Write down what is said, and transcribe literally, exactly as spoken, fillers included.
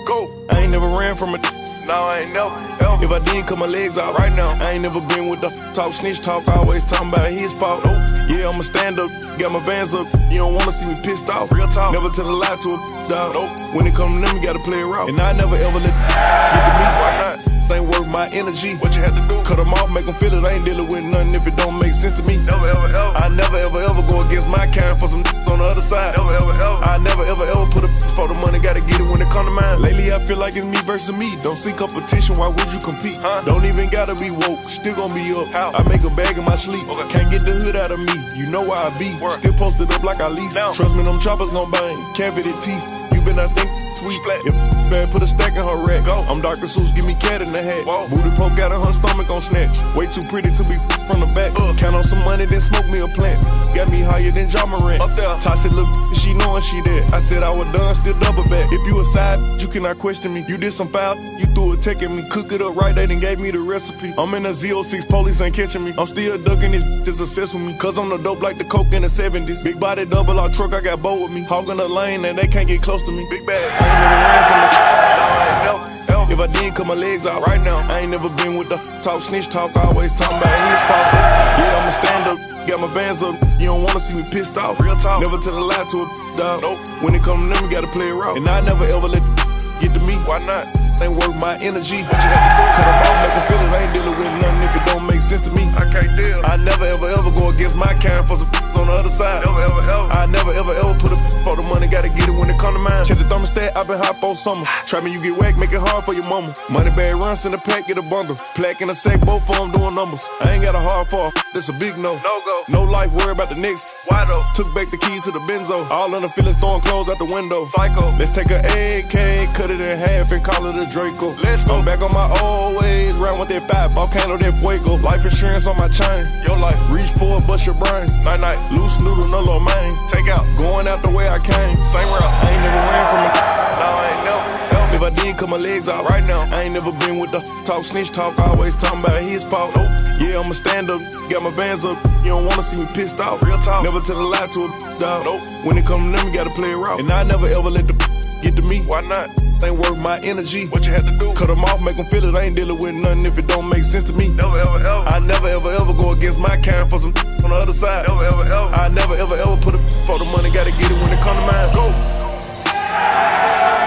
Go. I ain't never ran from a No, I ain't never, ever. If I did, cut my legs out Right now. I ain't never been with the talk, snitch talk, always talking about his fault. Nope. Yeah, I'ma stand up, got my bands up. You don't wanna see me pissed off. Real talk. Never tell a lie to a dog. Nope. When it come to them, you gotta play it raw. And I never ever let get to me. Why not? Ain't worth my energy. What you had to do? Cut them off, make them feel it. I ain't dealing with nothing if it don't make sense to me. Never, ever, ever. I never ever ever go against my kind for some on the other side. Never, ever, ever. I never ever ever put a for the money, gotta get it when it come to mine. Lately I feel like it's me versus me. Don't see competition, why would you compete? Huh? Don't even gotta be woke, still gon' be up. How? I make a bag in my sleep. Okay. Can't get the hood out of me, you know why I be. Work. Still posted up like I lease. Now. Trust me, them choppers gon' bang, cavity teeth. You been I think sweet. Splat. If bad, put a stack in her rack. Go. I'm Doctor Seuss, give me cat in the hat. Whoa. Booty poke out of her stomach on snatch. Way too pretty to be from the back. Uh. Count on some money, then smoke me a plant. Got me higher than John Morant. Up there. Tasha look, she knowin' she dead. I said I was done, still double back. If you a side, you cannot question me. You did some foul, you threw a tech at me. Cook it up right, they done gave me the recipe. I'm in a Z oh six, police ain't catching me. I'm still ducking this that's obsessed with me. Cause I'm the dope like the coke in the seventies. Big body double R truck, I got bow with me. Hogging the lane and they can't get close to me. Big bag. I ain't never ran from the No, I ain't never, ever. if I did, cut my legs out. Right now. I ain't never been with the talk, snitch talk, always talking about his fault. Yeah, I'ma stand up, got my bands up. You don't wanna see me pissed off. Real talk. Never tell a lie to a dog. Nope. When it come to them, you gotta play it raw. And I never ever let get to me. Why not? Ain't worth my energy. What you had to do? Cut them off, make them feel it. I ain't dealing with nothing if it don't make sense to me. I can't deal. I never ever ever go against my kind for some on the other side. Never, ever, ever. I never ever ever put a for the money, gotta get it when it come to mine. Check the thermostat, I been hot for summer. Try me, you get whack, make it hard for your mama. Money bag runs in the pack, get a bundle. Plaque in a sack, both of them doing numbers. I ain't got a hard fall, this a big no. No go. No life, worry about the next. Why though? Took back the keys to the benzo. All in the feelings, throwing clothes out the window. Psycho. Let's take a A K, cut it in half and call it a Draco. Let's go. I'm back on my old ways, round with that five, volcano, that fuego. Life insurance on my chain. Your life. Reach for it, bust your brain. Night night. Loose noodle, no low main. Take out. Going out the way I came. Same route. I ain't never ran from it. No, I ain't never, ever. If I did, cut my legs out. Right now. I ain't never been with the talk, snitch talk, always talking about his fault. Nope. Yeah, I'ma stand up, got my bands up. You don't wanna see me pissed off. Real talk. Never tell a lie to a dog. Nope. When it come to them, you gotta play it raw. And I never ever let the get to me. Why not? Ain't worth my energy. What you had to do? Cut them off, make them feel it. I ain't dealing with nothing if it don't make sense to me. Never, ever, ever. I never ever ever go against my kind for some on the other side. Never, ever, ever. I never ever ever put a for the money, gotta get it when it come to mine. Go.